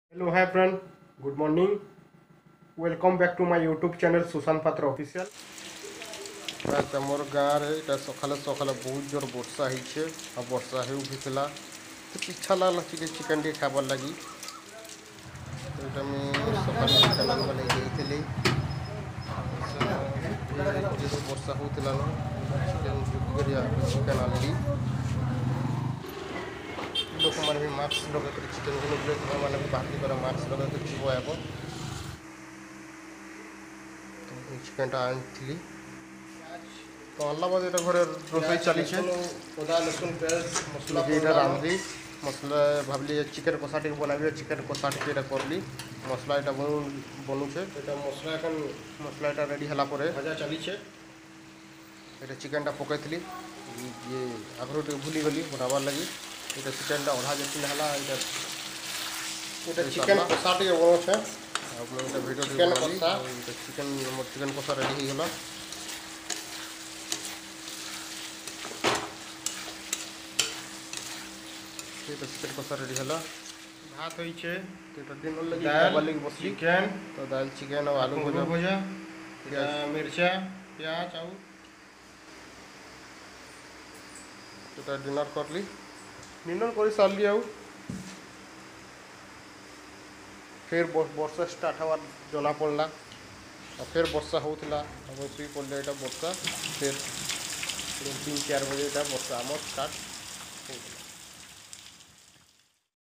Hello, hi friend. Good morning. Welcome back to my YouTube channel Susan Patra Official. आज मोर गाँव रे सकाल सकाल बहुत जोर वर्षा होइछे आ वर्षा हो भी थिला तो इच्छा लागला चिकन टे खाबार लगी तो एटा मैं सकाल चिकन बनै देइथिली वर्षा होतिला न चिकन जुगरिया चिकन आनली लोक माने भी मास्क लगा कर चिकन को माने भी बाहर कर मास्क लगा कर जीव आबो चिकन टा आनथिली तो अल्लाह बाद ये घर रोसई चली अदा लसुन प्याज मसला ये रांधली मसला भावली चिकन कषा टे बनाबी चिकन कषा टे करली मसला ये बनुचे मसला एखन मसला ये रेडी हला परे भजा चली ये चिकन टा पकईली ये आगु टे भूली गली बनाबार लगी ये चिकन टा अधा जैसे हला ये चिकन कषा टे बनछे आप वीडियो चिकन कषा चिकन कषा रेडी हो गला तो चिकन कषा रेडी हला भात होई छे तो दिन लगी दाल चिकन तो दाल चिकन और आलू भजा मिर्चा प्याज आउ तो डिनर करली डिनर कर सारली आउ फिर वर्षा स्टार्ट हवार जना पड़ला और फिर वर्षा होता अब शुई पड़े यहाँ वर्षा फिर 3-4 बजे वर्षा आम स्टार्ट